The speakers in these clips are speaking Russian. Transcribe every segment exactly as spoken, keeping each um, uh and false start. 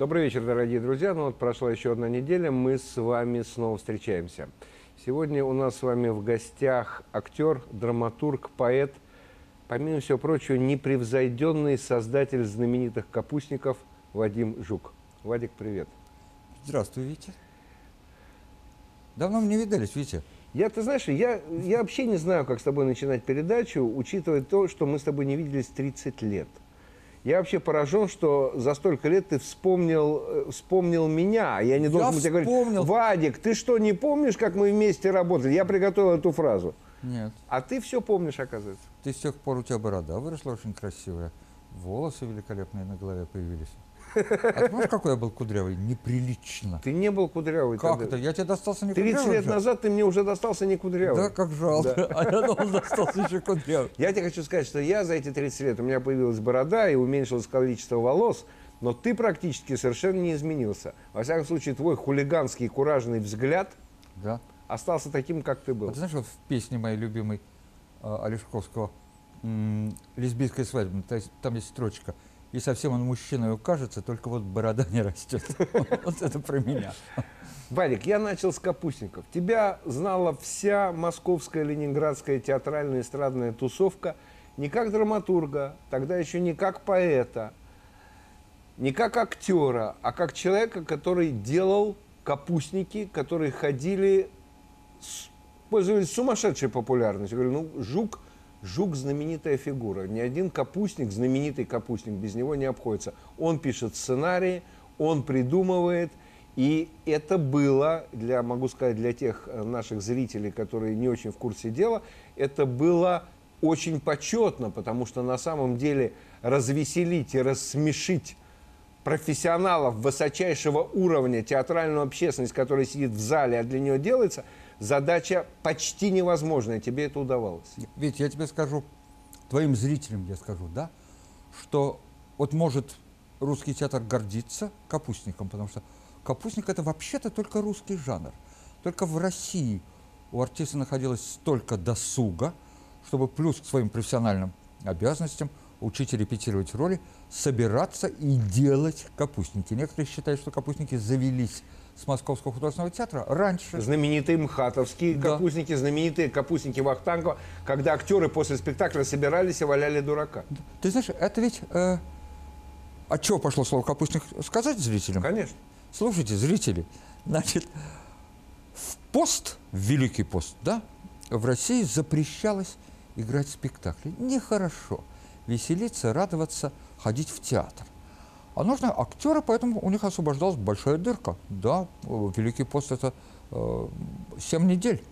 Добрый вечер, дорогие друзья. Ну вот прошла еще одна неделя, мы с вами снова встречаемся. Сегодня у нас с вами в гостях актер, драматург, поэт, помимо всего прочего, непревзойденный создатель знаменитых капустников Вадим Жук. Вадик, привет. Здравствуй, Витя. Давно мы не видались, Витя. Я, ты знаешь, я, я вообще не знаю, как с тобой начинать передачу, учитывая то, что мы с тобой не виделись тридцать лет. Я вообще поражен, что за столько лет ты вспомнил, вспомнил меня. Я не должен тебе говорить: Вадик, ты что, не помнишь, как мы вместе работали? Я приготовил эту фразу. Нет. А ты все помнишь, оказывается. Ты с тех пор, у тебя борода выросла очень красивая, волосы великолепные на голове появились. А ты помнишь, какой я был кудрявый? Неприлично. Ты не был кудрявый. Как тогда. это? Я тебе достался не кудрявый? тридцать лет назад ты мне уже достался не кудрявый. Да, как жалко. Да. А я думал, достался еще кудрявый. Я тебе хочу сказать, что я за эти тридцать лет, у меня появилась борода и уменьшилось количество волос, но ты практически совершенно не изменился. Во всяком случае, твой хулиганский, куражный взгляд да. остался таким, как ты был. А ты знаешь, вот в песне моей любимой э, Олешковского «Лесбийская свадьба», там есть строчка: «И совсем он мужчиной укажется, только вот борода не растет». Вот это про меня. Вадик, я начал с капустников. Тебя знала вся московская, ленинградская театральная эстрадная тусовка не как драматурга, тогда еще не как поэта, не как актера, а как человека, который делал капустники, которые ходили, пользовались сумасшедшей популярностью. Я говорю, ну, Жук... Жук – знаменитая фигура. Ни один капустник, знаменитый капустник, без него не обходится. Он пишет сценарии, он придумывает. И это было, для, могу сказать, для тех наших зрителей, которые не очень в курсе дела, это было очень почетно, потому что на самом деле развеселить и рассмешить профессионалов высочайшего уровня, театральную общественность, которая сидит в зале, а для нее делается, задача почти невозможная. Тебе это удавалось. Ведь я тебе скажу, твоим зрителям я скажу, да, что вот может русский театр гордиться капустником, потому что капустник – это вообще-то только русский жанр. Только в России у артиста находилось столько досуга, чтобы плюс к своим профессиональным обязанностям учить и репетировать роли, собираться и делать капустники. Некоторые считают, что капустники завелись с Московского художественного театра раньше. Знаменитые мхатовские да. капустники, знаменитые капустники Вахтангова, когда актеры после спектакля собирались и валяли дурака. Ты знаешь, это ведь... Э, от чего пошло слово «капустник» сказать зрителям? Конечно. Слушайте, зрители, значит, в пост, в Великий пост, да, в России запрещалось играть спектакли. Нехорошо веселиться, радоваться, ходить в театр. А нужны актеры, поэтому у них освобождалась большая дырка. Да, Великий пост – это э, семь недель.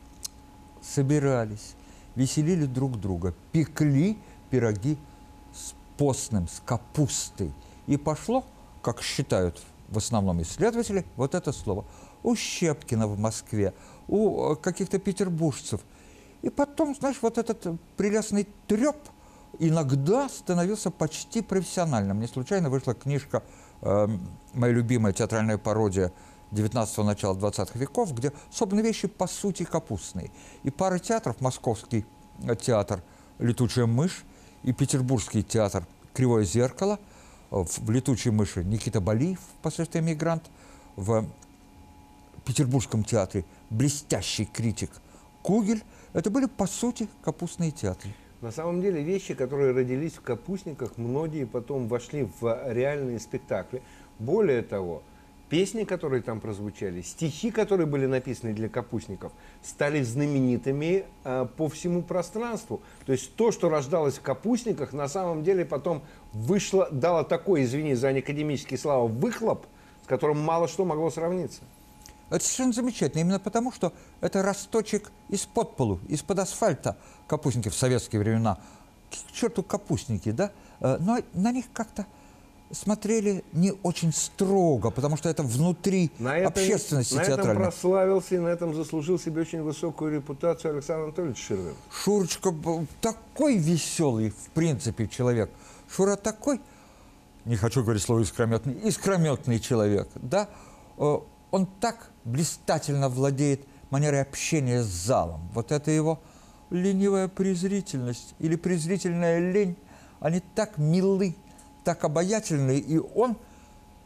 Собирались, веселили друг друга, пекли пироги с постным, с капустой. И пошло, как считают в основном исследователи, вот это слово. У Щепкина в Москве, у каких-то петербуржцев. И потом, знаешь, вот этот прелестный треп иногда становился почти профессиональным. Мне случайно вышла книжка, э, моя любимая театральная пародия девятнадцатого, начала двадцатых веков, где, собственно, вещи по сути капустные. И пара театров, Московский театр «Летучая мышь» и Петербургский театр «Кривое зеркало», в «Летучей мыши» Никита Балиев, впоследствии эмигрант, в Петербургском театре блестящий критик Кугель. Это были, по сути, капустные театры. На самом деле вещи, которые родились в капустниках, многие потом вошли в реальные спектакли. Более того, песни, которые там прозвучали, стихи, которые были написаны для капустников, стали знаменитыми э, по всему пространству. То есть то, что рождалось в капустниках, на самом деле потом вышло, дало такой, извини за неакадемический слова, выхлоп, с которым мало что могло сравниться. Это совершенно замечательно, именно потому, что это росточек из-под полу, из-под асфальта капустники в советские времена. К черту капустники, да? Но на них как-то смотрели не очень строго, потому что это внутри на общественности этом, театральной. На этом прославился и на этом заслужил себе очень высокую репутацию Александр Анатольевич Ширвин. Шурочка был такой веселый, в принципе, человек. Шура такой, не хочу говорить слово искрометный, искрометный человек, да? Он так блистательно владеет манерой общения с залом. Вот это его ленивая презрительность или презрительная лень, они так милы, так обаятельны, и он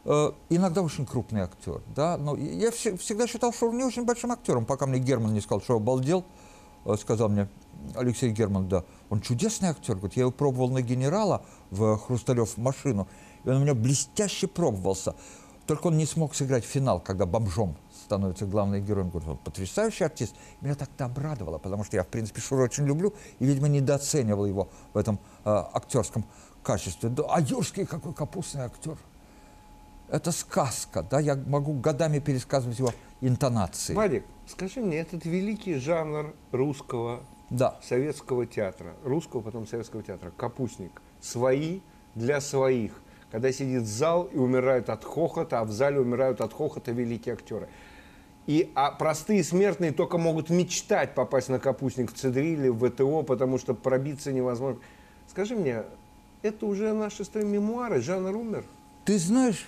э, иногда очень крупный актер, да, но я вс всегда считал, что он не очень большим актером, пока мне Герман не сказал, что обалдел, э, сказал мне Алексей Герман, да, он чудесный актер, говорит, я его пробовал на «Генерала» в «Хрусталев машину», и он у меня блестяще пробовался, только он не смог сыграть финал, когда бомжом становится главным героем. Говорит, он потрясающий артист. Меня так-то обрадовало, потому что я, в принципе, Шуру очень люблю и, видимо, недооценивал его в этом э, актерском качестве. Да, а Юрский какой капустный актер. Это сказка, да, я могу годами пересказывать его интонации. Вадик, скажи мне, этот великий жанр русского, да. советского театра, русского, потом советского театра, капустник, свои для своих, когда сидит зал и умирают от хохота, а в зале умирают от хохота великие актеры. И а простые смертные только могут мечтать попасть на капустник в ЦДРИ или в ВТО, потому что пробиться невозможно. Скажи мне, это уже наши с тобой мемуары, жанр умер? Ты знаешь,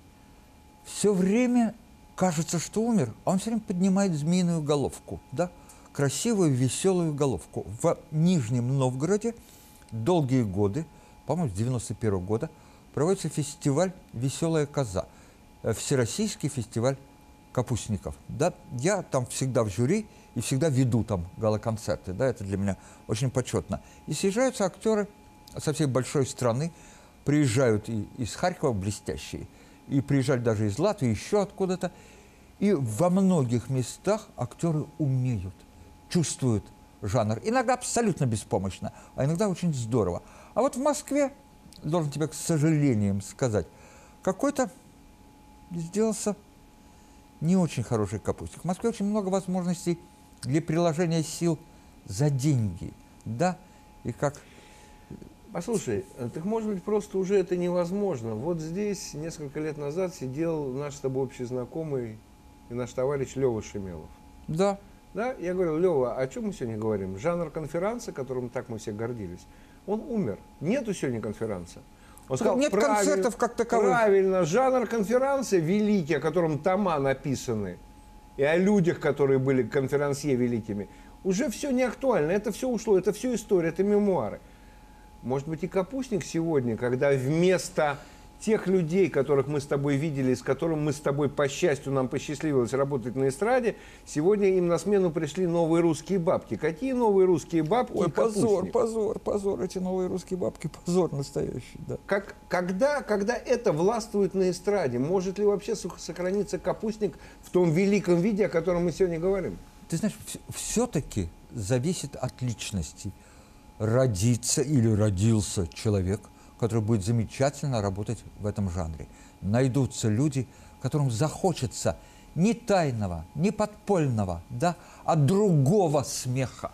все время кажется, что умер, а он все время поднимает змеиную головку, да? Красивую, веселую головку. В Нижнем Новгороде долгие годы, по-моему, с девяносто первого года, проводится фестиваль «Веселая коза», всероссийский фестиваль капустников. Да? Я там всегда в жюри и всегда веду там гала-концерты. Да? Это для меня очень почетно. И съезжаются актеры со всей большой страны, приезжают и из Харькова блестящие, и приезжали даже из Латвии, еще откуда-то. И во многих местах актеры умеют, чувствуют жанр. Иногда абсолютно беспомощно, а иногда очень здорово. А вот в Москве, должен тебе к сожалением сказать, какой-то сделался не очень хороший капустник. В Москве очень много возможностей для приложения сил за деньги, да, и как... Послушай, так может быть просто уже это невозможно. Вот здесь несколько лет назад сидел наш с тобой общий знакомый и наш товарищ Лева Шемелов. Да. Да, я говорил, Лева, о чем мы сегодня говорим? Жанр конференции, которым так мы все гордились, он умер. Нету сегодня конференции. Он сказал, нет концертов как таковых. Правильно, жанр конференции великий, о котором тома написаны, и о людях, которые были конферансье великими, уже все не актуально, это все ушло, это все история, это мемуары. Может быть, и капустник сегодня, когда вместо тех людей, которых мы с тобой видели, с которыми мы с тобой, по счастью, нам посчастливилось работать на эстраде, сегодня им на смену пришли новые русские бабки. Какие новые русские бабки? Ой, позор, позор, позор, эти новые русские бабки, позор настоящий, да. Как, когда, когда это властвует на эстраде, может ли вообще сохраниться капустник в том великом виде, о котором мы сегодня говорим? Ты знаешь, все-таки зависит от личности. Родится или родился человек, который будет замечательно работать в этом жанре. Найдутся люди, которым захочется не тайного, не подпольного, да, а другого смеха.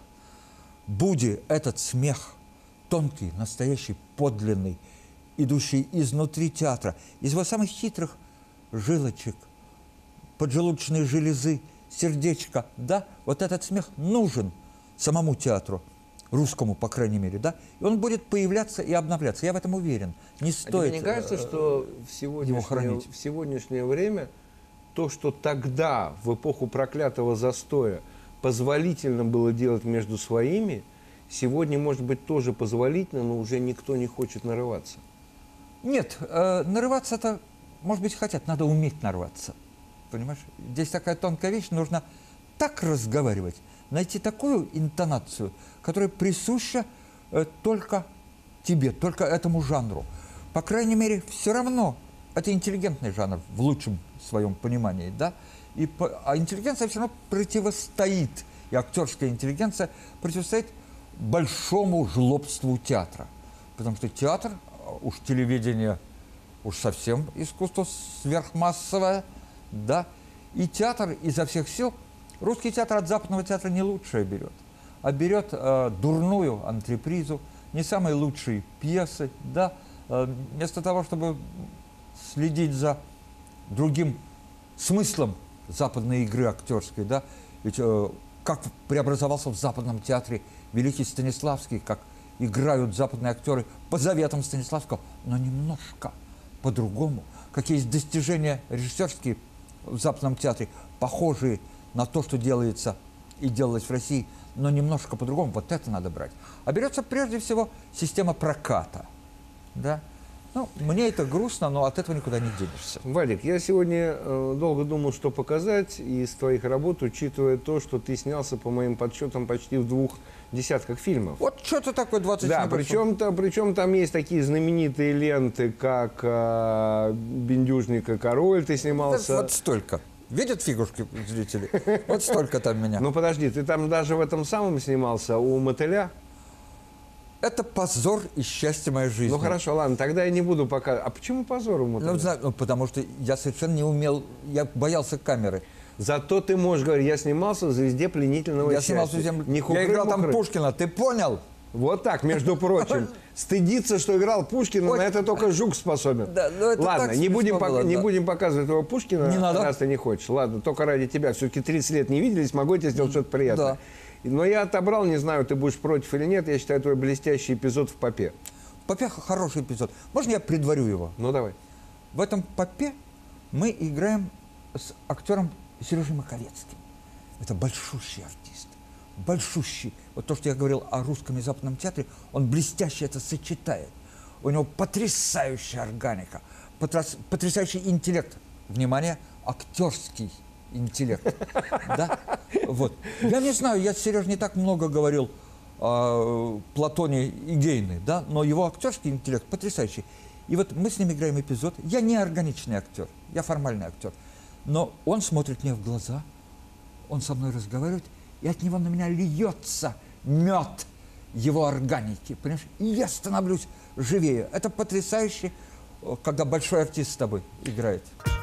Будет этот смех тонкий, настоящий, подлинный, идущий изнутри театра, из его самых хитрых жилочек, поджелудочной железы, сердечка, да, вот этот смех нужен самому театру. Русскому, по крайней мере, да, и он будет появляться и обновляться. Я в этом уверен. Не стоит. А тебе не кажется, что в сегодняшнее, в сегодняшнее время то, что тогда, в эпоху проклятого застоя, позволительно было делать между своими, сегодня, может быть, тоже позволительно, но уже никто не хочет нарываться? Нет, э, нарываться-то, может быть, хотят, надо уметь нарваться. Понимаешь? Здесь такая тонкая вещь, нужно так разговаривать, найти такую интонацию, которая присуща э, только тебе, только этому жанру. По крайней мере, все равно это интеллигентный жанр в лучшем своем понимании, да? И по, а интеллигенция все равно противостоит, и актерская интеллигенция противостоит большому жлобству театра. Потому что театр, уж телевидение, уж совсем искусство сверхмассовое, да? И театр изо всех сил, русский театр от западного театра не лучшее берет, а берет э, дурную антрепризу, не самые лучшие пьесы, да, э, вместо того, чтобы следить за другим смыслом западной игры актерской, да, ведь э, как преобразовался в западном театре великий Станиславский, как играют западные актеры по заветам Станиславского, но немножко по-другому, какие есть достижения режиссерские в западном театре, похожие на то, что делается и делалось в России, но немножко по-другому. Вот это надо брать. А берется прежде всего система проката. Да? Ну, мне это грустно, но от этого никуда не денешься. Валик, я сегодня э, долго думал, что показать из твоих работ, учитывая то, что ты снялся, по моим подсчетам, почти в двух десятках фильмов. Вот что-то такое двадцать Да, небольшое. причем, -то, причем там есть такие знаменитые ленты, как э, «Бендюжник и король», ты снимался. Вот, вот столько. Видят фигушки зрители? Вот столько там меня. Ну подожди, ты там даже в этом самом снимался, у мотыля? Это позор и счастье моей жизни. Ну хорошо, ладно, тогда я не буду пока. А почему позор у мотыля? Ну, знаю, ну, потому что я совершенно не умел, я боялся камеры. Зато ты можешь говорить, я снимался в «Звезде пленительного Я счастья». снимался в «Звезде». Не Я хухры, играл там мухры. Пушкина, ты понял? Вот так, между прочим. Стыдиться, что играл Пушкина, Ой. на это только Жук способен. Да, ну это Ладно, так не будем, смешно пок- было, не да. будем показывать его Пушкина, Не надо. раз ты не хочешь. Ладно, только ради тебя. Все-таки тридцать лет не виделись, могу я тебе сделать что-то приятное. Да. Но я отобрал, не знаю, ты будешь против или нет, я считаю твой блестящий эпизод в «Попе». «Попе» хороший эпизод. Можно я предварю его? Ну, давай. В этом «Попе» мы играем с актером Сережей Маковецким. Это большущий артист. Большущий. Вот то, что я говорил о русском и западном театре, он блестяще это сочетает. У него потрясающая органика, потряс- потрясающий интеллект. Внимание, актерский интеллект. Да? Вот. Я не знаю, я с Сережей не так много говорил о Платоне и Гейне, да? Но его актерский интеллект потрясающий. И вот мы с ним играем эпизод. Я не органичный актер, я формальный актер. Но он смотрит мне в глаза, он со мной разговаривает, и от него на меня льется мед его органики, понимаешь? И я становлюсь живее. Это потрясающе, когда большой артист с тобой играет.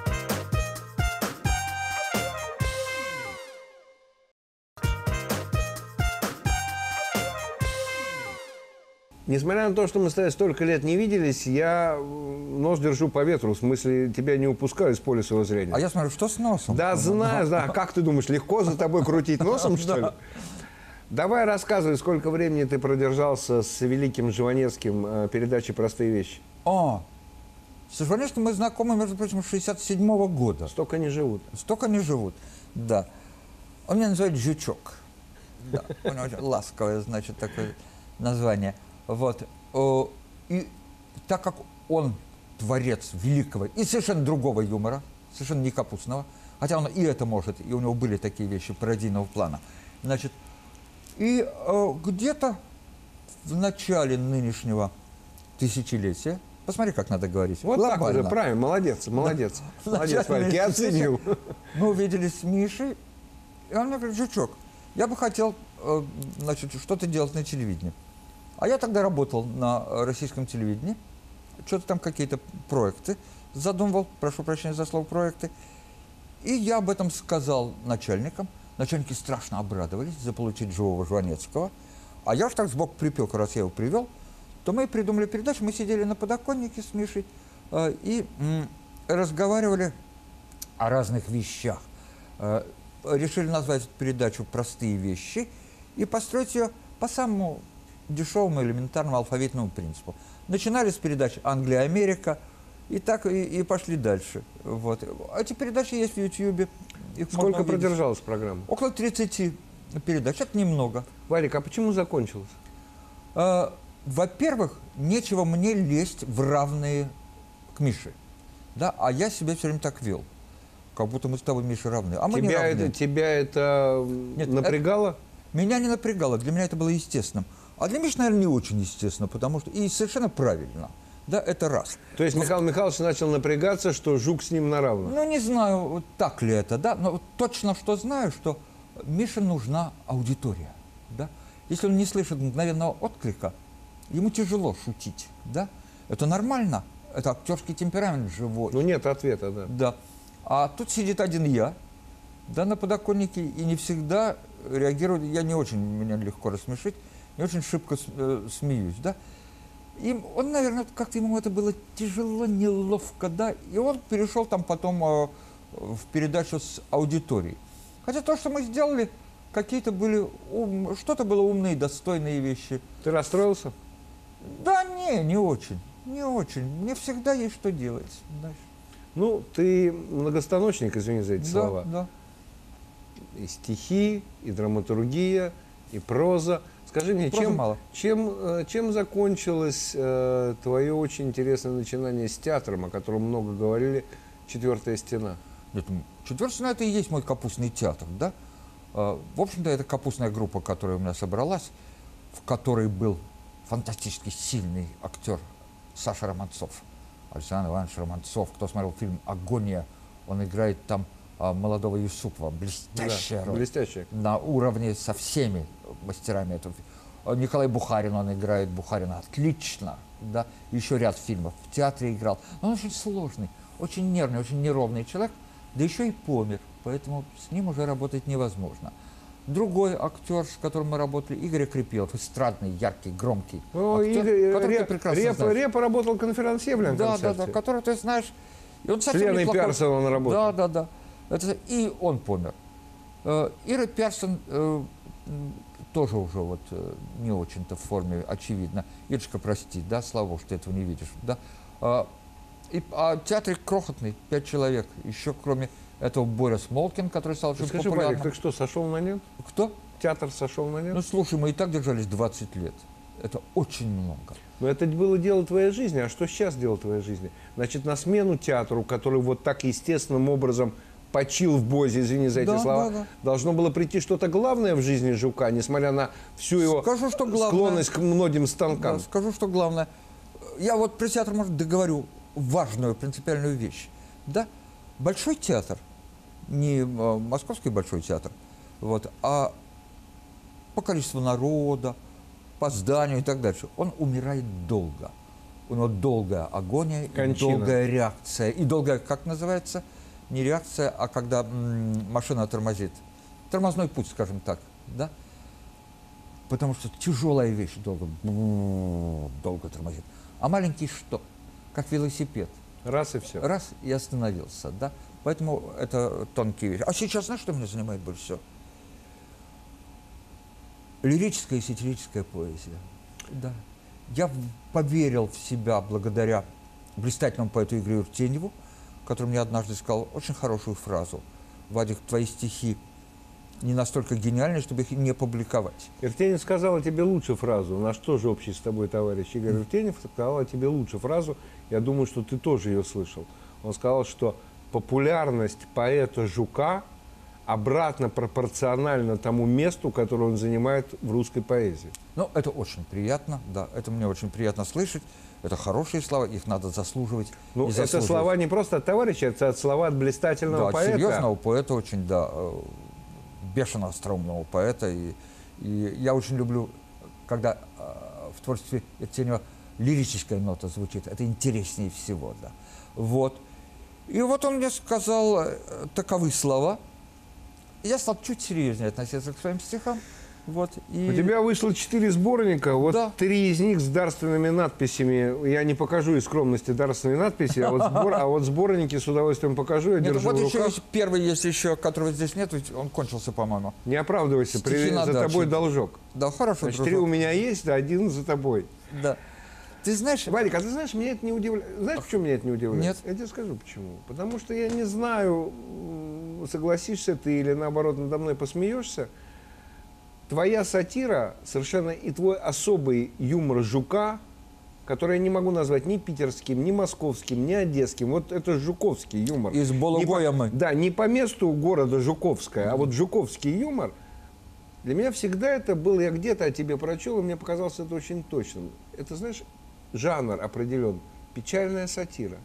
Несмотря на то, что мы с тобой столько лет не виделись, я м, нос держу по ветру, в смысле, тебя не упускаю из поля своего зрения. А я смотрю, что с носом? Да, знаю, знаю. Как ты думаешь, легко за тобой крутить носом, что ли? Давай рассказывай, сколько времени ты продержался с великим Жванецким э, передачей «Простые вещи». О, с Жванецким мы знакомы, между прочим, с шестьдесят седьмого года. Столько не живут. Столько не живут, да. Он меня называет Жучок. Да, у него очень ласковое, значит, такое название. Вот. О, и так как он творец великого и совершенно другого юмора, совершенно не капустного, хотя он и это может, и у него были такие вещи пародийного плана, значит, и э, где-то в начале нынешнего тысячелетия, посмотри, как надо говорить, Вот так глобально. уже, правильно, молодец, молодец. В Молодец, начале Валик, я тысячелетия оценил. Мы увиделись с Мишей, и он мне говорит: Жучок, я бы хотел, э, значит, что-то делать на телевидении. А я тогда работал на э, российском телевидении, что-то там какие-то проекты задумывал, прошу прощения за слово проекты. И я об этом сказал начальникам. Начальники страшно обрадовались заполучить живого Жванецкого. А я же так сбоку припек, раз я его привел, то мы придумали передачу, мы сидели на подоконнике с Мишей э, и м, разговаривали о разных вещах. Э, решили назвать эту передачу «Простые вещи» и построить ее по самому дешевому элементарному алфавитному принципу. Начинали с передач «Англия-Америка», и так и, и пошли дальше. Вот. Эти передачи есть в Ютьюбе. Их Сколько можно увидеть. продержалась программа? Около тридцати передач. Это немного. Валик, а почему закончилась? Э, Во-первых, нечего мне лезть в равные к Мише. Да? А я себя все время так вел. Как будто мы с тобой, Миша, равны. А мы не Тебя равны. это, тебя это Нет, напрягало? Меня не напрягало, для меня это было естественным. А для Миши, наверное, не очень естественно, потому что... И совершенно правильно. Да, это раз. То есть Михаил Михайлович начал напрягаться, что Жук с ним на равных? Ну, не знаю, вот так ли это, да, но вот точно что знаю, что Мише нужна аудитория, да. Если он не слышит мгновенного отклика, ему тяжело шутить, да. Это нормально, это актерский темперамент живой. Ну нет ответа, да. Да. А тут сидит один я, да, на подоконнике, и не всегда реагирую, я не очень, меня легко рассмешить, не очень шибко э, смеюсь, да. И он, наверное, как-то ему это было тяжело, неловко, да, и он перешел там потом э, в передачу с аудиторией. Хотя то, что мы сделали, какие-то были, ум... что-то было умные, достойные вещи. Ты расстроился? Да не, не очень, не очень. Мне всегда есть что делать. Да, Ну, ты многостаночник, извини за эти да, слова. да. И стихи, и драматургия, и проза. Скажи мне, Просто чем, мало. чем, э, чем закончилось э, твое очень интересное начинание с театром, о котором много говорили, «Четвертая стена»? «Четвертая стена» — это и есть мой капустный театр, да? Э, В общем-то, это капустная группа, которая у меня собралась, в которой был фантастически сильный актер Саша Романцов, Александр Иванович Романцов. Кто смотрел фильм «Агония», он играет там а, молодого Юсупова. Блестящая Да, роль. блестящая. На уровне со всеми мастерами этого. А Николай Бухарин, он играет Бухарина отлично. Да? Еще ряд фильмов. В театре играл. Но он очень сложный, очень нервный, очень неровный человек. Да еще и помер. Поэтому с ним уже работать невозможно. Другой актер, с которым мы работали, Игорь Крепилов, эстрадный, яркий, громкий Ну, актер, Игорь, которого Реп, ты прекрасно Реп, знаешь. Репа работал конферансье в Да, да, концерте. да, которого ты знаешь. И он С совсем Леной неплохой. Персон он работал. Да, да, да. Это, и он помер. Э, Ира Персон э, м, тоже уже вот э, не очень-то в форме, очевидно. Ирочка, прости, да, слава богу, что ты этого не видишь. Да? А, и, а театр крохотный, пять человек. Еще кроме этого Боря Смолкин, который стал очень Скажи, популярным. Валик, так что, сошел на нет? Кто? Театр сошел на нет? Ну, слушай, мы и так держались двадцать лет. Это очень много. Но это было дело твоей жизни. А что сейчас дело твоей жизни? Значит, на смену театру, который вот так естественным образом почил в Бозе, извини за эти Да, слова, да, да. должно было прийти что-то главное в жизни Жука, несмотря на всю его Скажу, что главное. склонность к многим станкам. Да, скажу, что главное. Я вот про театр, может, договорю важную принципиальную вещь. Да? Большой театр, не э, московский большой театр, вот, а по количеству народа, по зданию и так дальше, он умирает долго. У него долгая агония, и Кончина. долгая реакция. И долгая, как называется? Не реакция, а когда м, машина тормозит. Тормозной путь, скажем так. Да? Потому что тяжелая вещь долго, долго тормозит. А маленький что? Как велосипед. Раз и все. Раз и остановился. Да? Поэтому это тонкие вещи. А сейчас знаешь, что меня занимает больше всего? Лирическая и сатирическая поэзия. Да. Я поверил в себя благодаря блистательному поэту Игорю Юртеньеву, который мне однажды сказал очень хорошую фразу: «Вадик, твои стихи не настолько гениальны, чтобы их не публиковать». Иртенев сказал о тебе лучше фразу. Наш тоже общий с тобой товарищ Игорь Иртенев сказал о тебе лучше фразу. Я думаю, что ты тоже ее слышал. Он сказал, что популярность поэта Жука обратно пропорционально тому месту, которое он занимает в русской поэзии. Ну, это очень приятно, да, это мне очень приятно слышать. Это хорошие слова, их надо заслуживать. Ну, и это заслуживать. слова не просто от товарища, это слова от блистательного Да, поэта. серьезного поэта, очень, да, э, бешено остроумного поэта. И, и я очень люблю, когда э, в творчестве Иртенева лирическая нота звучит. Это интереснее всего, да. Вот. И вот он мне сказал э, таковы слова. Я стал чуть серьезнее относиться к своим стихам. Вот, и... У тебя вышло четыре сборника, вот Да. три из них с дарственными надписями. Я не покажу из скромности дарственные надписи, а вот, сбор, а вот сборники с удовольствием покажу, я Нет, держу вот в еще руках. есть первый, есть еще, которого здесь нет, ведь он кончился, по-моему. Не оправдывайся, Стихи при- на за даче. тобой должок. Да, хорошо, Значит, дружок. три у меня есть, да, один за тобой. Да. Ты знаешь... Валик, а ты знаешь, меня это не удивляет. Знаешь, почему меня это не удивляет? Нет. Я тебе скажу, почему. Потому что я не знаю, м, согласишься ты или, наоборот, надо мной посмеешься. Твоя сатира совершенно и твой особый юмор Жука, который я не могу назвать ни питерским, ни московским, ни одесским. Вот это жуковский юмор. Из Не Балугоя по- мы. Да, не по месту города Жуковская, а вот жуковский юмор. Для меня всегда это был, я где-то о тебе прочел, и мне показалось это очень точным. Это, знаешь, жанр определен. Печальная сатира.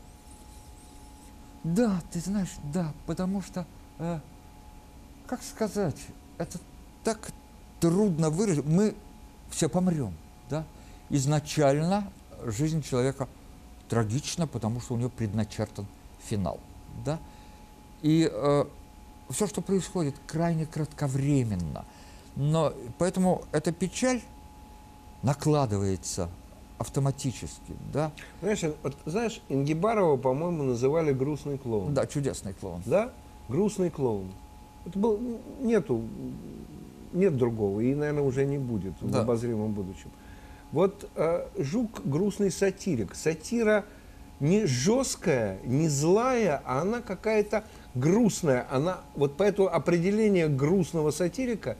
Да, ты знаешь, да, потому что, э, как сказать, это так трудно выразить. Мы все помрем, да. Изначально жизнь человека трагична, потому что у него предначертан финал, да. И э, все, что происходит, крайне кратковременно. Но поэтому эта печаль накладывается автоматически, да. Знаешь, вот, знаешь, Ингибарова, по-моему, называли грустный клоун. Да, чудесный клоун. Да? Грустный клоун. Это был, нету, нет другого, и, наверное, уже не будет в Да. обозримом будущем. Вот э, Жук грустный сатирик. Сатира не жесткая, не злая, а она какая-то грустная. Она, вот поэтому определение грустного сатирика,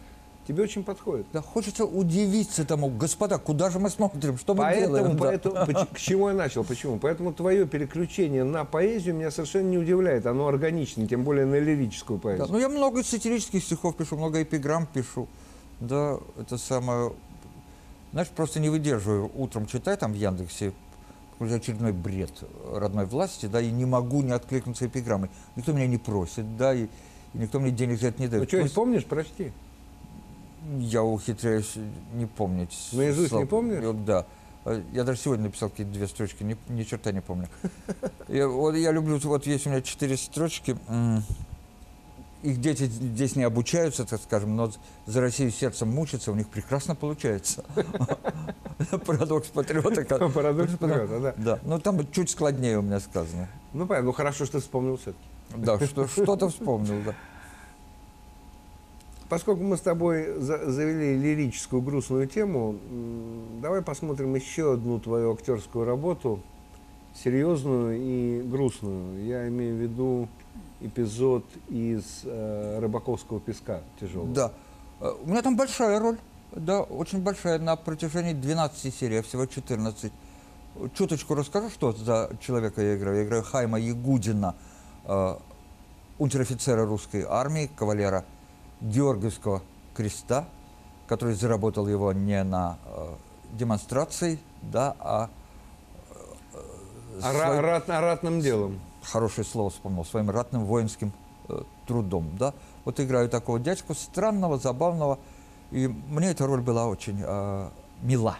тебе очень подходит. Да, хочется удивиться тому, господа, куда же мы смотрим, что мы Поэтому, делаем? поэтому, да. К чему я начал, почему? Поэтому твое переключение на поэзию меня совершенно не удивляет, оно органично, тем более на лирическую поэзию. Да, ну, я много сатирических стихов пишу, много эпиграмм пишу, да, это самое, знаешь, просто не выдерживаю, утром читаю там в Яндексе, очередной бред родной власти, да, и не могу не откликнуться эпиграммой. Никто меня не просит, да, и, и никто мне денег за это не дает. Ну, что-нибудь помнишь? Прочти. Я ухитряюсь не помнить. Наизусть не помнишь? Да. Я даже сегодня написал какие-то две строчки, ни, ни черта не помню. Я, вот, я люблю, вот есть у меня четыре строчки, их дети здесь не обучаются, так скажем, но за Россию сердцем мучатся, у них прекрасно получается. Парадокс патриота. Парадокс патриота, да. Да, но там чуть складнее у меня сказано. Ну, понятно, ну хорошо, что ты вспомнил все-таки. Да, что-то вспомнил, да. Поскольку мы с тобой за завели лирическую грустную тему, давай посмотрим еще одну твою актерскую работу, серьезную и грустную. Я имею в виду эпизод из э, «Рыбаковского песка» тяжелого. Да. У меня там большая роль, да, очень большая, на протяжении двенадцати серий, всего четырнадцать. Чуточку расскажу, что за человека я играю. Я играю Хайма Ягудина, э, унтер-офицера русской армии, кавалера Георгиевского креста, который заработал его не на э, демонстрации, да, а, э, а свой... рат, ратным делом. Хорошее слово вспомнил, своим ратным воинским э, трудом, да. Вот играю такого дядьку, странного, забавного, и мне эта роль была очень э, мила.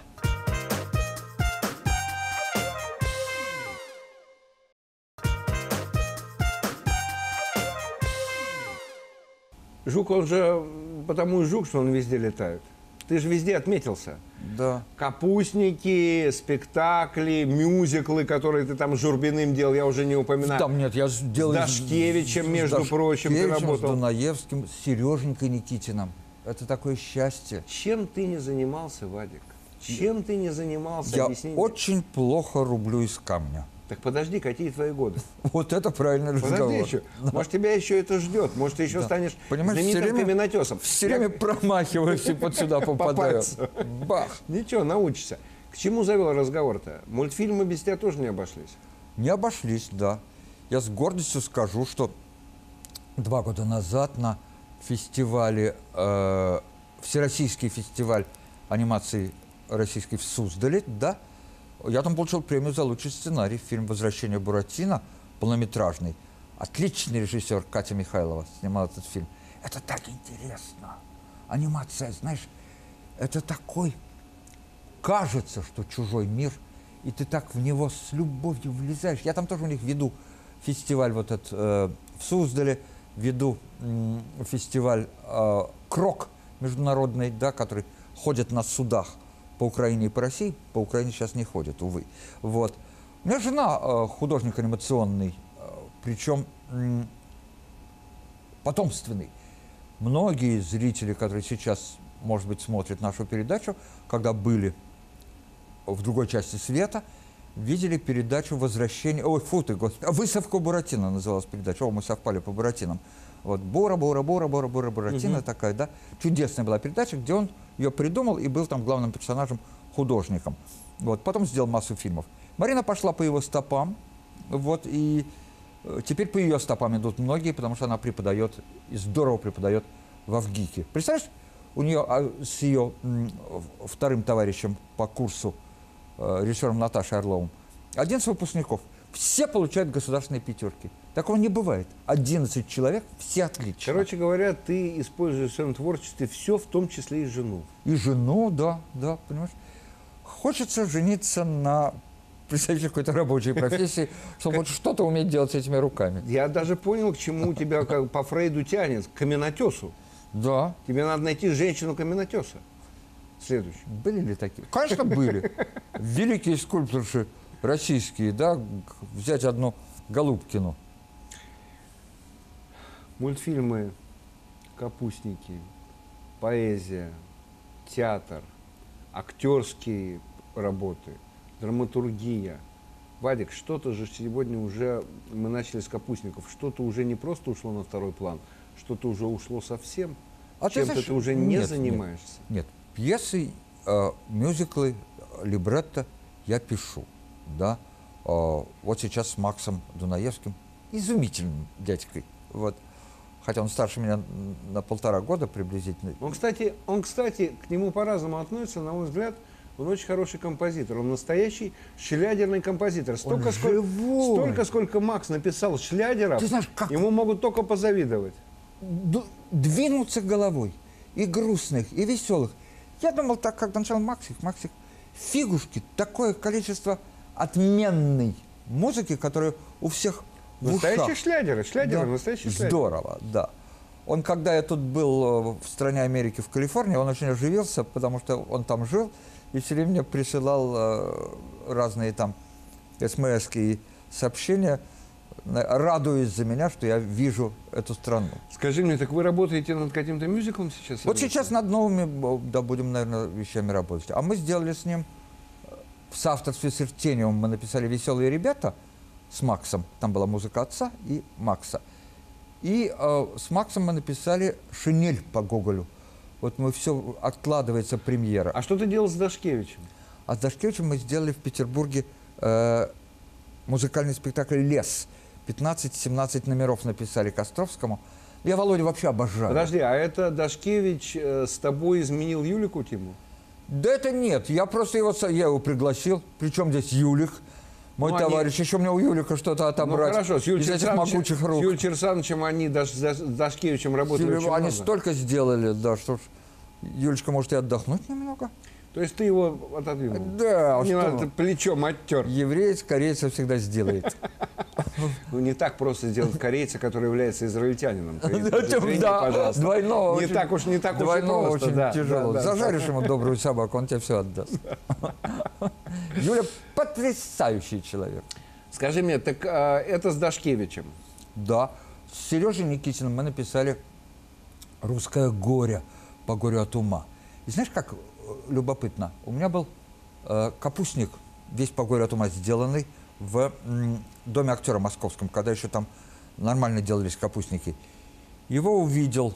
Жук, он же потому и жук, что он везде летает. Ты же везде отметился. Да. Капустники, спектакли, мюзиклы, которые ты там с Журбиным делал, я уже не упоминаю. Там нет, я делал... С Дашкевичем, между Дашкевичем, прочим, ты работал. С Дунаевским, с Сереженькой Никитиным. Это такое счастье. Чем ты не занимался, Вадик? Чем ты не занимался? Я Объясни. очень плохо рублю из камня. Так подожди, какие твои годы? Вот это правильный разговор. Подожди еще. Да. Может, тебя еще это ждет. Может, ты еще да. станешь Понимаешь, знаменитым каменотесом. Все время Я... промахиваюсь и под сюда попадаю. Бах! Ничего, научишься. К чему завел разговор-то? Мультфильмы без тебя тоже не обошлись? Не обошлись, да. Я с гордостью скажу, что два года назад на фестивале, э, Всероссийский фестиваль анимации российской в Суздале, да, я там получил премию за лучший сценарий. Фильм «Возвращение Буратино», полнометражный. Отличный режиссер Катя Михайлова снимала этот фильм. Это так интересно. Анимация, знаешь, это такой... Кажется, что чужой мир, и ты так в него с любовью влезаешь. Я там тоже у них веду фестиваль вот этот э, в Суздале, веду э, фестиваль э, «Крок» международный, да, который ходит на судах по Украине и по России. По Украине сейчас не ходит, увы. Вот. У меня жена э, художник анимационный, э, причем э, потомственный. Многие зрители, которые сейчас, может быть, смотрят нашу передачу, когда были в другой части света, видели передачу «Возвращение». Ой, фу ты, господи. «Выставка Буратино» называлась передача. О, мы совпали по Буратинам. Вот, Бора, Бора, Бора, Бора, Бора, Буратино, угу. такая, да. Чудесная была передача, где он ее придумал и был там главным персонажем, художником. Вот, потом сделал массу фильмов. Марина пошла по его стопам, вот, и теперь по ее стопам идут многие, потому что она преподает, и здорово преподает в ВГИКе. Представляешь, у нее с ее вторым товарищем по курсу, режиссером Наташей Орловым, одиннадцать выпускников. Все получают государственные пятерки. Такого не бывает. одиннадцать человек, все отлично. Короче говоря, ты используешь в своем творчестве все, в том числе и жену. И жену, да, да, понимаешь. Хочется жениться на представителях какой-то рабочей профессии, чтобы вот что-то уметь делать с этими руками. Я даже понял, к чему у тебя как по Фрейду тянет, к каменотесу. Да. Тебе надо найти женщину-каменотеса. Следующий. Были ли такие? Конечно, были. Великие скульпторши российские, да, взять одну Голубкину. Мультфильмы, капустники, поэзия, театр, актерские работы, драматургия. Вадик, что-то же сегодня уже, мы начали с капустников, что-то уже не просто ушло на второй план, что-то уже ушло совсем. А ты Чем-то знаешь, ты уже не нет, занимаешься? Нет, нет. Пьесы, э, мюзиклы, либретто я пишу, да. Э, вот сейчас с Максом Дунаевским, изумительным дядькой, вот. Хотя он старше меня на полтора года приблизительно. Он, кстати, он, кстати, к нему по-разному относится, на мой взгляд. Он очень хороший композитор. Он настоящий шлягерный композитор. Столько, Он сколько, живой. столько, сколько Макс написал шлягеров, Ты знаешь, как- ему могут только позавидовать. Д- двинуться головой. И грустных, и веселых. Я думал так, как начал Максик, Максик. Фигушки, такое количество отменной музыки, которая у всех в Настоящие ушах. шлягеры, шлягеры, Да. настоящие шлягеры. Здорово, да. Он, когда я тут был э, в стране Америки, в Калифорнии, он очень оживился, потому что он там жил, и все время мне присылал э, разные там смс-ки и сообщения, э, радуясь за меня, что я вижу эту страну. Скажи мне, так вы работаете над каким-то мюзиклом сейчас? Вот сейчас над новыми, да, будем, наверное, вещами работать. А мы сделали с ним, в соавторстве с Иртениевым, мы написали «Веселые ребята» с Максом. Там была музыка отца и Макса. И э, с Максом мы написали «Шинель» по Гоголю. Вот мы все, откладывается премьера. А что ты делал с Дашкевичем? А с Дашкевичем мы сделали в Петербурге э, музыкальный спектакль «Лес». пятнадцать-семнадцать номеров написали Костровскому. Я Володю вообще обожаю. Подожди, а это Дашкевич э, с тобой изменил Юлю Кутиму? Да это нет, я просто его, со- я его пригласил. Причем здесь Юлик, мой Ну, они- товарищ. Еще мне у Юлика что-то Ну отобрать. хорошо, с Юлией из этих могучих рук. Черсановичем они даже с Дашкевичем работали Юлия- очень Они много. столько сделали, да, что ж, Юлечка может и отдохнуть немного. То есть ты его отодвинул? Да, Не что надо, вы. ты плечом оттер. Евреец корейца всегда сделает. Ну, не так просто сделать корейца, который является израильтянином. Извини, Да, пожалуйста. двойного Не очень- так уж, не так уж и двойного просто. очень да, тяжело. да, да. Зажаришь ему добрую собаку, он тебе все отдаст. Юля потрясающий человек. Скажи мне, так а, это с Дашкевичем? Да. С Сережей Никитиным мы написали «Русское горе» по горю от ума. И знаешь, как э, любопытно? У меня был э, капустник, весь по горю от ума сделанный, в м, Доме актера московском, когда еще там нормально делались капустники. Его увидел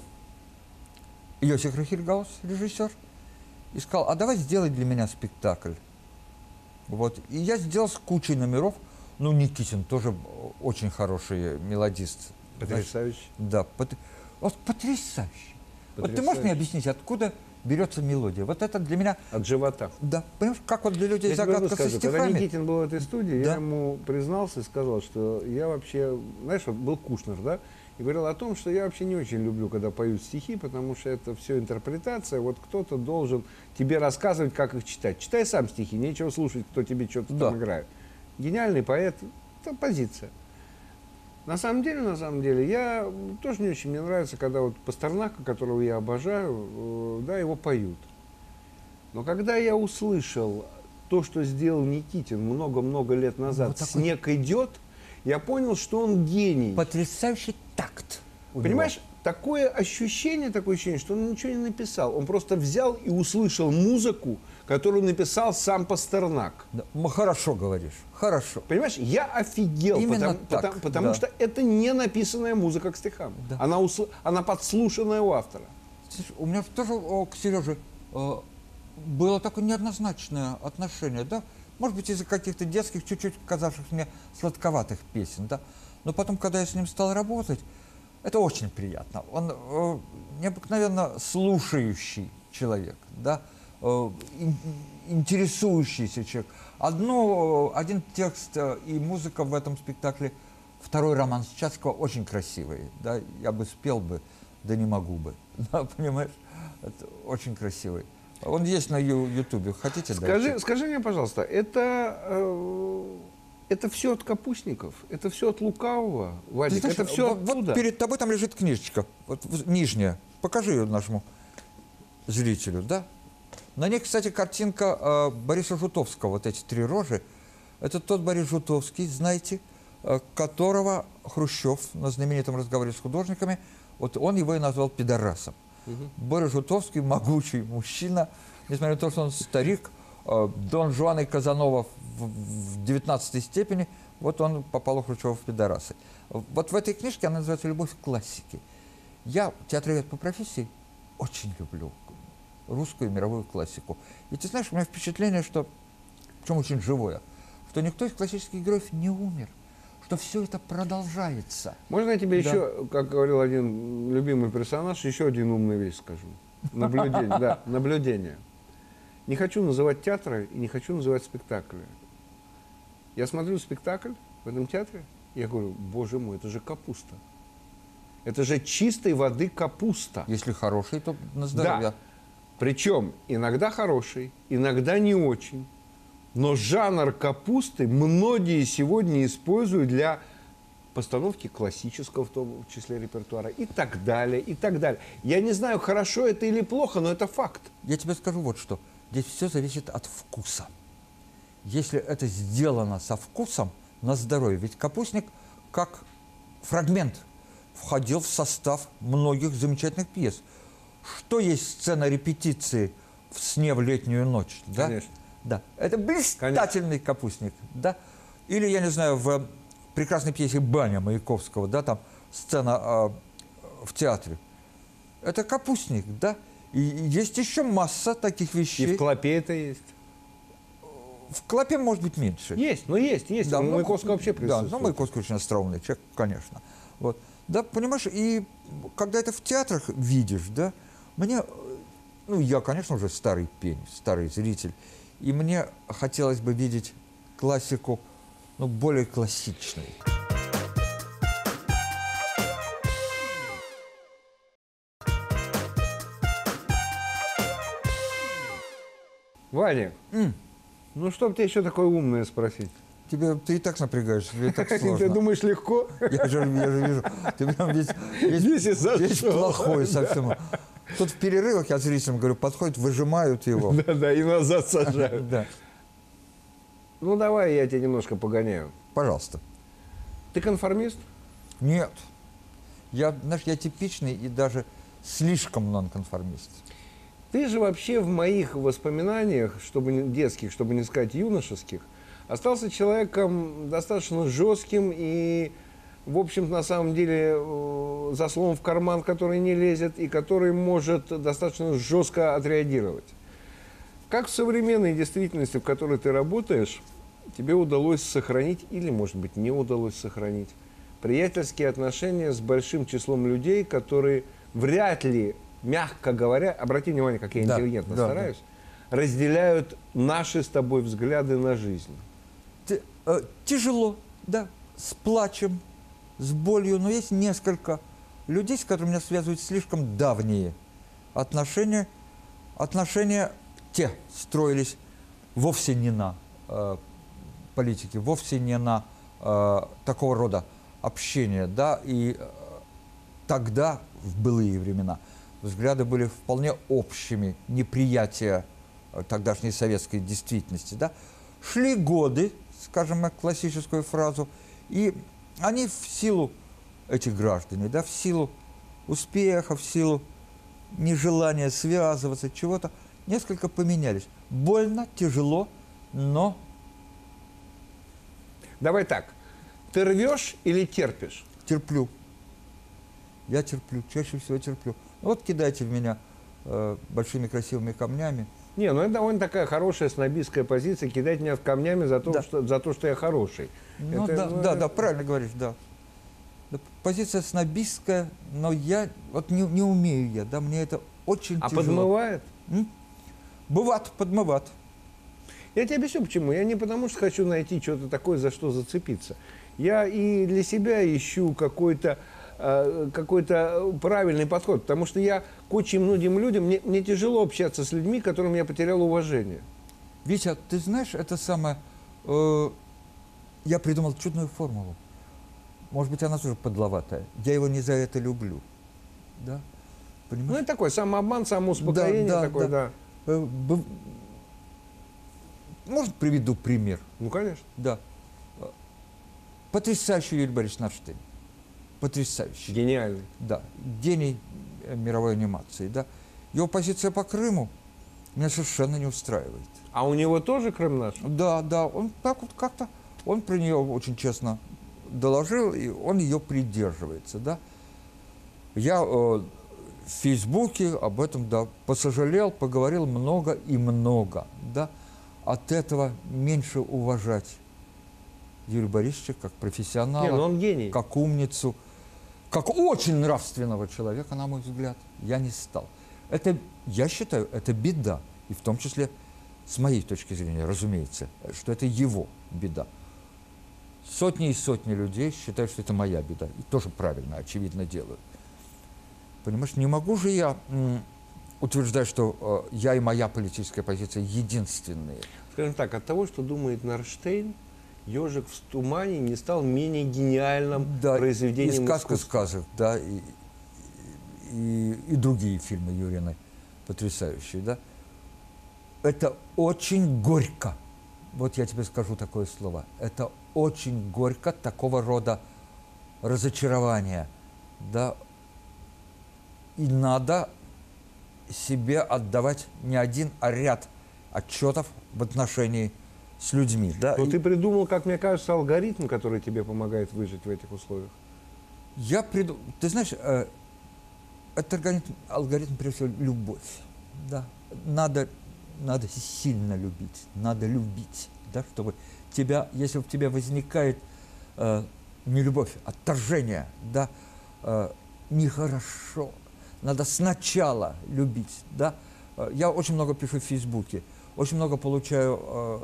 Йосиф Рахильгаус, режиссер, и сказал: а давай сделай для меня спектакль. Вот. И я сделал с кучей номеров. Ну, Никитин тоже очень хороший мелодист. Потрясающе. Да, пот- вот потрясающий. Вот ты Потрясающе. можешь мне объяснить, откуда берется мелодия? Вот это для меня, От живота. да, понимаешь, как вот для людей Я тебе загадка со скажу, когда стихами. Никитин был в этой студии, Да. я ему признался и сказал, что я вообще, знаешь, вот был Кушнер, да, и говорил о том, что я вообще не очень люблю, когда поют стихи, потому что это все интерпретация, вот кто-то должен тебе рассказывать, как их читать. Читай сам стихи, нечего слушать, кто тебе что-то Да. там играет. Гениальный поэт, это позиция. На самом деле, на самом деле, я тоже не очень, мне нравится, когда вот Пастернака, которого я обожаю, э, да, его поют. Но когда я услышал то, что сделал Никитин много-много лет назад, Вот такой- «Снег идет», я понял, что он гений. Потрясающий такт. у него. Понимаешь, такое ощущение, такое ощущение, что он ничего не написал. Он просто взял и услышал музыку, которую написал сам Пастернак. Да, м, хорошо говоришь, хорошо. Понимаешь, я офигел, Именно потому, так, потому- потому да. что это не написанная музыка к стихам. Да. Она, усл- она подслушанная у автора. Слушай, у меня тоже о, к Сереже э, было такое неоднозначное отношение, да? Может быть, из-за каких-то детских, чуть-чуть казавших мне сладковатых песен, да? Но потом, когда я с ним стал работать, это очень приятно. Он э, необыкновенно слушающий человек, да? Э, ин- интересующийся человек. Одно, один текст э, и музыка в этом спектакле, второй роман Чацкого очень красивый, да? Я бы спел бы, да не могу бы, да, понимаешь? Это очень красивый. Он есть на ю- Ютубе. Хотите, Скажи, дайте? скажи мне, пожалуйста, это, э, это все от Капустников? Это все от Лукавого, Ты Вадик? знаешь, Это все вот, вот оттуда? перед тобой там лежит книжечка, вот в- нижняя. Покажи ее нашему зрителю, да? На ней, кстати, картинка э, Бориса Жутовского, вот эти три рожи. Это тот Борис Жутовский, знаете, э, которого Хрущев на знаменитом разговоре с художниками, вот он его и назвал пидорасом. Борис Жутовский, могучий мужчина, несмотря на то, что он старик, э, Дон Жуан и Казанова в, в девятнадцатой степени, вот он попал у Хрущева в пидорасы. Вот в этой книжке она называется «Любовь к классике». Я театровед по профессии, очень люблю русскую мировую классику. И ты знаешь, у меня впечатление, что, причем очень живое, что никто из классических героев не умер, что все это продолжается. Можно я тебе Да. еще, как говорил один любимый персонаж, еще один умную вещь скажу? Наблюдение, да, наблюдение. Не хочу называть театры и не хочу называть спектакли. Я смотрю спектакль в этом театре, и я говорю, боже мой, это же капуста. Это же чистой воды капуста. Если хороший, то на здоровье. Да. Причем иногда хороший, иногда не очень. Но жанр капусты многие сегодня используют для постановки классического, в том числе репертуара, и так далее, и так далее. Я не знаю, хорошо это или плохо, но это факт. Я тебе скажу вот что. Здесь все зависит от вкуса. Если это сделано со вкусом, на здоровье. Ведь капустник, как фрагмент, входил в состав многих замечательных пьес. Что есть сцена репетиции в «Сне в летнюю ночь»? Да? Конечно. Да. Это блистательный Конечно. Капустник. Да? Или, я не знаю, в прекрасной пьесе «Баня» Маяковского, да, там сцена э, в театре. Это капустник, да? И есть еще масса таких вещей. И в «Клопе» это есть. В «Клопе» может быть меньше. Есть, но есть, есть. Да, У ну, Маяковского вообще присутствует. Да, ну, Маяковский очень остроумный человек, конечно. Вот. Да, понимаешь, и когда это в театрах видишь, да, мне, ну, я, конечно, уже старый пень, старый зритель, и мне хотелось бы видеть классику, ну, более классичной. Ваня, М. ну что бы тебе еще такое умное спросить? Тебе, ты и так напрягаешь, тебе и так сложно. Ты думаешь, легко? Я же, я же вижу, ты прям весь, весь, Весь и весь зашел. плохой совсем. Тут в перерывах я зрителям говорю, подходят, выжимают его. Да-да, и назад сажают. Да. Ну давай я тебя немножко погоняю. Пожалуйста. Ты конформист? Нет. Я, знаешь, я типичный и даже слишком нонконформист. Ты же вообще в моих воспоминаниях, чтобы не, детских, чтобы не сказать юношеских, остался человеком достаточно жестким и, в общем-то, на самом деле, э, за словом в карман, который не лезет и который может достаточно жестко отреагировать. Как в современной действительности, в которой ты работаешь, тебе удалось сохранить или, может быть, не удалось сохранить приятельские отношения с большим числом людей, которые вряд ли, мягко говоря, обрати внимание, как я Да, интеллигентно да, стараюсь, разделяют наши с тобой взгляды на жизнь. Т- э, тяжело, да, с плачем, с болью, но есть несколько людей, с которыми меня связывают слишком давние отношения. Отношения те строились вовсе не на э, политике, вовсе не на э, такого рода общение, да, и э, тогда, в былые времена, взгляды были вполне общими, неприятие э, тогдашней советской действительности, да. Шли годы, скажем мы классическую фразу, и они в силу, эти граждане, да, в силу успеха, в силу нежелания связываться, чего-то, несколько поменялись. Больно, тяжело, но... Давай так, ты рвешь или терпишь? Терплю. Я терплю, чаще всего терплю. Вот кидайте в меня э, большими красивыми камнями. Не, ну это довольно такая хорошая снобистская позиция, кидать меня камнями за то, Да. что, за то, что я хороший. Ну, Это, да, ну, да, это- да, правильно говоришь, да. Да, позиция снобистская, но я вот не, не умею я, да, мне это очень А тяжело. подмывает? М? Бывает, подмывает. Я тебе объясню, почему. Я не потому, что хочу найти что-то такое, за что зацепиться. Я и для себя ищу какой-то э, какой-то правильный подход, потому что я к очень многим людям, мне, мне тяжело общаться с людьми, которым я потерял уважение. Витя, ты знаешь, это самое... э, я придумал чудную формулу. Может быть, она тоже подловатая. Я его не за это люблю. Да? Ну, Понимаешь? это такой самообман, самоуспокоение Да, да, такое, да. да. Э, быв- Может, приведу пример? Ну, конечно. Да. Э, Потрясающий Юрий Борисович Нарштейн. Потрясающий. Гениальный. Да. Гений э, мировой анимации. Да. Его позиция по Крыму меня совершенно не устраивает. А у него тоже Крым наш? Да, да, он так вот как-то, он про нее очень честно доложил, и он ее придерживается, да. Я, э, в Фейсбуке об этом, да, посожалел, поговорил много и много, да. От этого меньше уважать Юрия Борисовича как профессионала, Не, ну он гений. как умницу, как очень нравственного человека, на мой взгляд, я не стал. Это, я считаю, это беда, и в том числе, с моей точки зрения, разумеется, что это его беда. Сотни и сотни людей считают, что это моя беда, и тоже правильно, очевидно, делают. Понимаешь, не могу же я м, утверждать, что э, я и моя политическая позиция единственные. Скажем так, от того, что думает Нарштейн, «Ежик в тумане» не стал менее гениальным Да, произведением и «Сказка искусства. сказок», да, и, и, и другие фильмы Юрины потрясающие, да. Это очень горько. Вот я тебе скажу такое слово. Это очень горько такого рода разочарование, да. И надо себе отдавать не один, а ряд отчетов в отношении с людьми. Да? Но И ты придумал, как мне кажется, алгоритм, который тебе помогает выжить в этих условиях. я приду... Ты знаешь, э, этот алгоритм, алгоритм, прежде всего, любовь. Да? Надо, надо сильно любить, надо любить, да? Чтобы тебя, если в тебе возникает э, не любовь, а отторжение, да? э, нехорошо. Надо сначала любить, да. Я очень много пишу в Фейсбуке, очень много получаю э,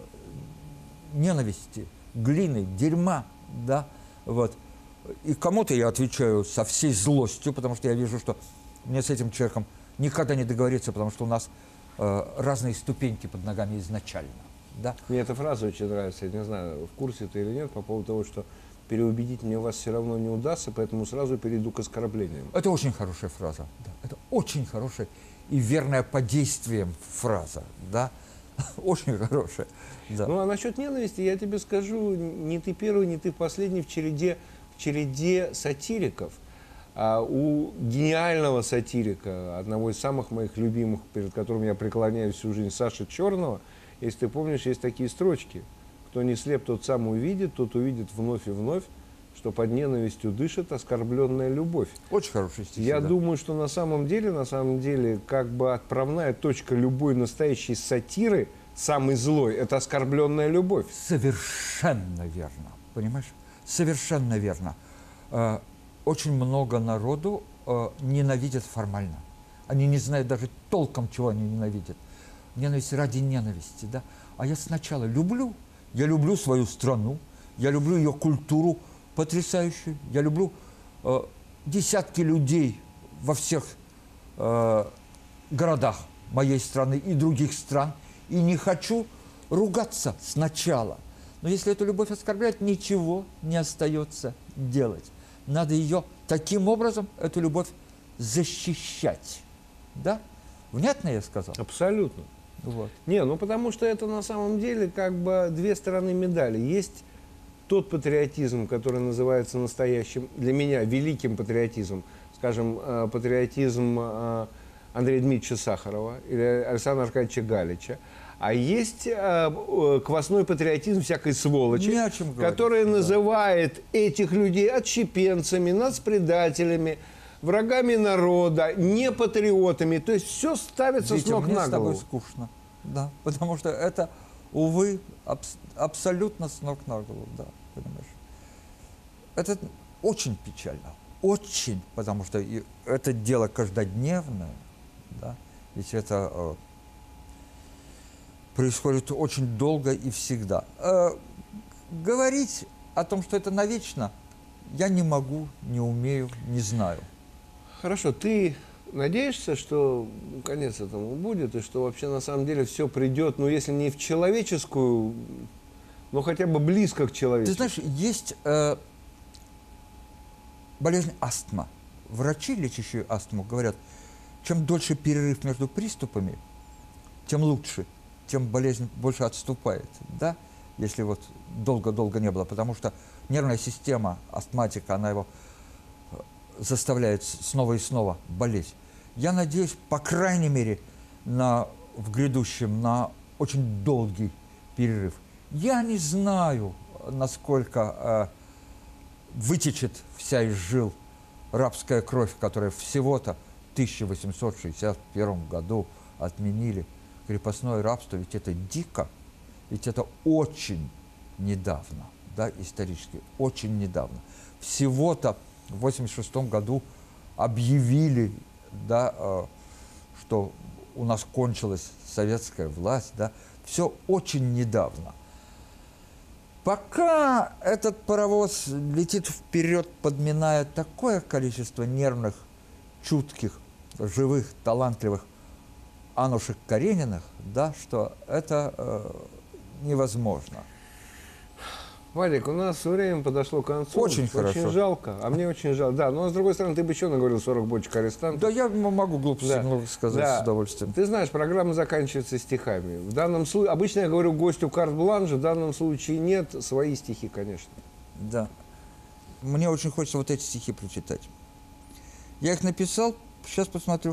ненависти, глины, дерьма, да, вот. И кому-то я отвечаю со всей злостью, потому что я вижу, что мне с этим человеком никогда не договориться, потому что у нас э, разные ступеньки под ногами изначально, да. Мне эта фраза очень нравится, я не знаю, в курсе ты или нет, по поводу того, что переубедить мне вас все равно не удастся, поэтому сразу перейду к оскорблениям. Это очень хорошая фраза, да. Это очень хорошая и верная по действиям фраза, да. Очень хорошая, да. Ну а насчет ненависти я тебе скажу, не ты первый, не ты последний в череде, в череде сатириков. А у гениального сатирика, одного из самых моих любимых, перед которым я преклоняюсь всю жизнь, Саши Черного, если ты помнишь, есть такие строчки: кто не слеп, тот сам увидит, тот увидит вновь и вновь, что под ненавистью дышит оскорбленная любовь. Очень хороший стих. Я да. думаю, что на самом деле, на самом деле, как бы отправная точка любой настоящей сатиры, самый злой, это оскорбленная любовь. Совершенно верно, понимаешь? Совершенно верно. Э, Очень много народу э, ненавидят формально. Они не знают даже толком, чего они ненавидят. Ненависть ради ненависти, да? А я сначала люблю, я люблю свою страну, я люблю ее культуру потрясающую, я люблю э, десятки людей во всех э, городах моей страны и других стран, и не хочу ругаться сначала. Но если эту любовь оскорбляет, ничего не остается делать. Надо ее таким образом, эту любовь, защищать. Да? Внятно я сказал? Абсолютно. Вот. Не, ну потому что это на самом деле как бы две стороны медали. Есть тот патриотизм, который называется настоящим, для меня, великим патриотизмом, скажем, э, патриотизм э, Андрея Дмитриевича Сахарова или Александра Аркадьевича Галича. А есть э, э, квасной патриотизм всякой сволочи, Не о чем говорить, который да. называет этих людей отщепенцами, нацпредателями, врагами народа, не патриотами. То есть все ставится Витя, с ног мне на с тобой голову. скучно. Да, потому что это, увы, абс- абсолютно с ног на голову, да, понимаешь. Это очень печально, очень, потому что и это дело каждодневное, да, ведь это э, происходит очень долго и всегда. Э, говорить о том, что это навечно, я не могу, не умею, не знаю. Хорошо, ты надеешься, что конец этому будет, и что вообще на самом деле все придет, ну если не в человеческую, но хотя бы близко к Ты человечеству? знаешь, есть э, болезнь астма. Врачи, лечащие астму, говорят, чем дольше перерыв между приступами, тем лучше, тем болезнь больше отступает, да, если вот долго-долго не было, потому что нервная система астматика, она его заставляет снова и снова болеть. Я надеюсь, по крайней мере, на, в грядущем, на очень долгий перерыв. Я не знаю, насколько э, вытечет вся из жил рабская кровь, которая всего-то тысяча восемьсот шестьдесят первом году отменили крепостное рабство, ведь это дико, ведь это очень недавно, да, исторически, очень недавно. Всего-то в восемьдесят шестом году объявили, да, э, что у нас кончилась советская власть, да, все очень недавно. Пока этот паровоз летит вперед, подминая такое количество нервных, чутких, живых, талантливых Аннушек Карениных, да, что это э, невозможно. Валик, у нас время подошло к концу. Очень хорошо. Очень жалко. А мне очень жалко. Да, но с другой стороны, ты бы еще наговорил сорок бочек арестантов. Да, я могу глупости Да. много сказать Да. с удовольствием. Ты знаешь, программа заканчивается стихами. В данном случае, обычно я говорю гостю карт-бланш, в данном случае нет, свои стихи, конечно. Да. Мне очень хочется вот эти стихи прочитать. Я их написал, сейчас посмотрю.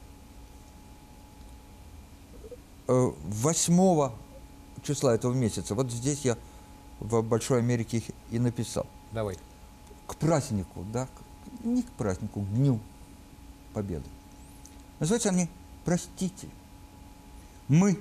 восьмого числа этого месяца. Вот здесь я в Большой Америке их и написал. Давай. К празднику, да, не к празднику, к Дню Победы. Называются они «Простите». Мы,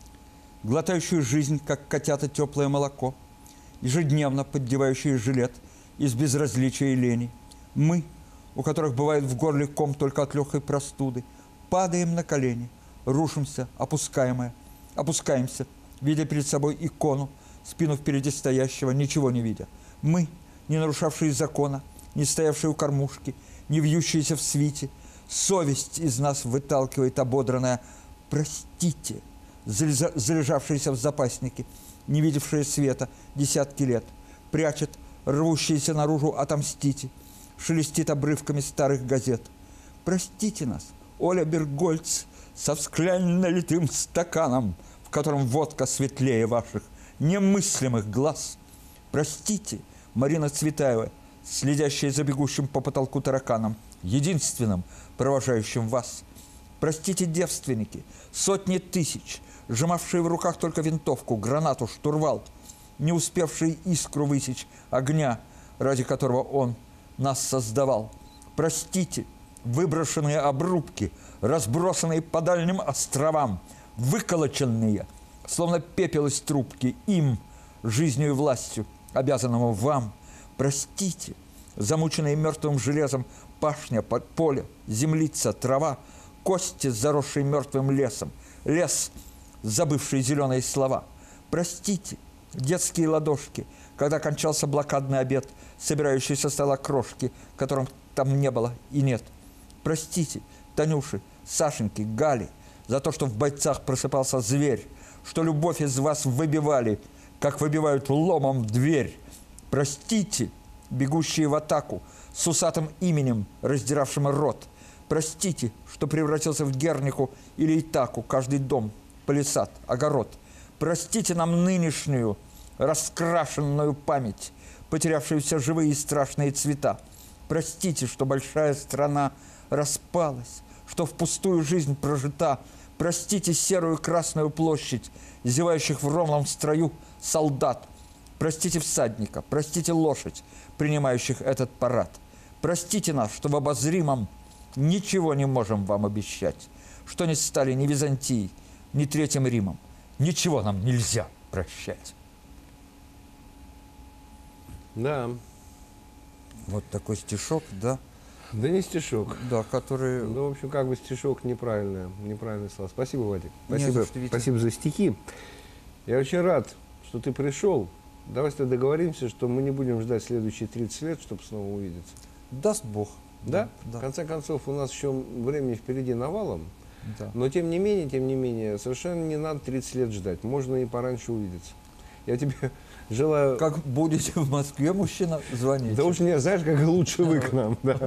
глотающие жизнь, как котята теплое молоко, ежедневно поддевающие жилет из безразличия и лени. Мы, у которых бывает в горле ком только от легкой простуды, падаем на колени, рушимся, опускаемое, опускаемся, видя перед собой икону, спину впереди стоящего, ничего не видя. Мы, не нарушавшие закона, не стоявшие у кормушки, не вьющиеся в свите, совесть из нас выталкивает ободранная «простите», залеза- залежавшиеся в запаснике, не видевшие света десятки лет, прячет рвущиеся наружу «отомстите», шелестит обрывками старых газет. Простите нас, Оля Бергольц, со всклянно налитым стаканом, в котором водка светлее ваших немыслимых глаз. Простите, Марина Цветаева, следящая за бегущим по потолку тараканом, единственным, провожающим вас. Простите, девственники, сотни тысяч, сжимавшие в руках только винтовку, гранату, штурвал, не успевшие искру высечь огня, ради которого он нас создавал. Простите, выброшенные обрубки, разбросанные по дальним островам, выколоченные, словно пепел из трубки, им, жизнью и властью, обязанному вам. Простите, замученные мертвым железом пашня, поле, землица, трава, кости, заросшие мертвым лесом, лес, забывший зеленые слова. Простите, детские ладошки, когда кончался блокадный обед, собирающий со стола крошки, которым там не было и нет. Простите, Танюши, Сашеньки, Гали, за то, что в бойцах просыпался зверь, что любовь из вас выбивали, как выбивают ломом дверь. Простите, бегущие в атаку, с усатым именем, раздиравшим рот. Простите, что превратился в Гернику или Итаку, каждый дом, палисад, огород. Простите нам нынешнюю раскрашенную память, потерявшую все живые и страшные цвета. Простите, что большая страна распалась, что впустую жизнь прожита. Простите серую красную площадь, зевающих в ровном строю солдат. Простите всадника, простите лошадь, принимающих этот парад. Простите нас, что в обозримом ничего не можем вам обещать, что не стали ни Византией, ни Третьим Римом. Ничего нам нельзя прощать. Да. Вот такой стишок, да? Да не стишок. Да, который... Ну, в общем, как бы стишок неправильное, неправильное слово. Спасибо, Вадик. Спасибо, за что, Витя. спасибо за стихи. Я очень рад, что ты пришел. Давай тогда договоримся, что мы не будем ждать следующие тридцать лет, чтобы снова увидеться. Даст Бог. Да? Да. В конце концов, у нас еще времени впереди навалом. Да. Но тем не менее, тем не менее, совершенно не надо тридцать лет ждать. Можно и пораньше увидеться. Я тебе желаю... Как будете в Москве, мужчина, звоните. Да уж не знаешь, как лучше вы к нам. Да.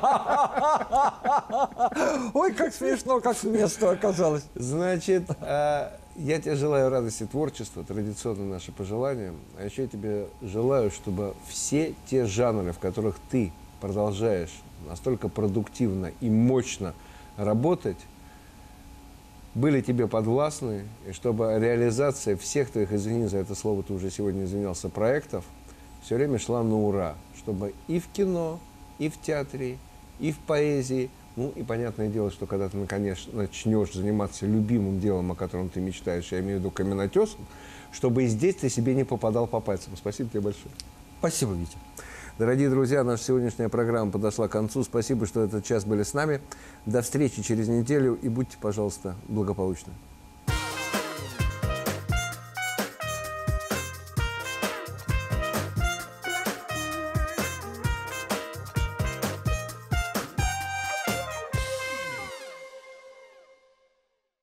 Ой, как смешно, как смешно оказалось. Значит, э, я тебе желаю радости творчества, традиционно наши пожелания. А еще я тебе желаю, чтобы все те жанры, в которых ты продолжаешь настолько продуктивно и мощно работать, были тебе подвластны, и чтобы реализация всех твоих, извини за это слово, ты уже сегодня извинялся, проектов, все время шла на ура. Чтобы и в кино, и в театре, и в поэзии, Ну и понятное дело, что когда ты наконец начнешь заниматься любимым делом, о котором ты мечтаешь, я имею в виду каменотесом, чтобы и здесь ты себе не попадал по пальцам. Спасибо тебе большое. Спасибо, Витя. Дорогие друзья, наша сегодняшняя программа подошла к концу. Спасибо, что этот час были с нами. До встречи через неделю и будьте, пожалуйста, благополучны.